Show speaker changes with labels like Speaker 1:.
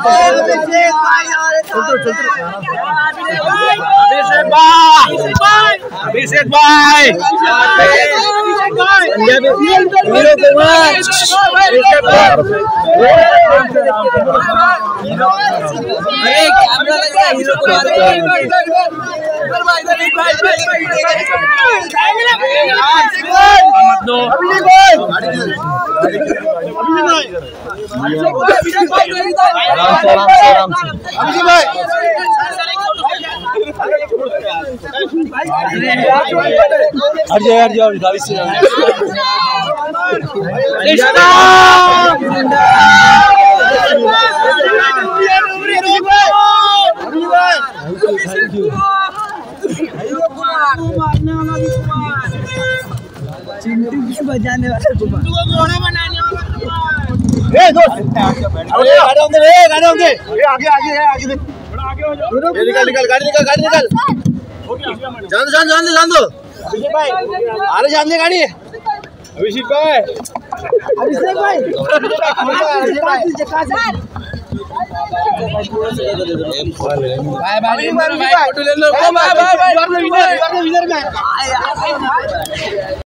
Speaker 1: अभिषेक भाई हट जाओ गाड़ी से
Speaker 2: बजाने वाला
Speaker 1: निकल जान दो अरे सामने गाड़ी अभिषेक भाई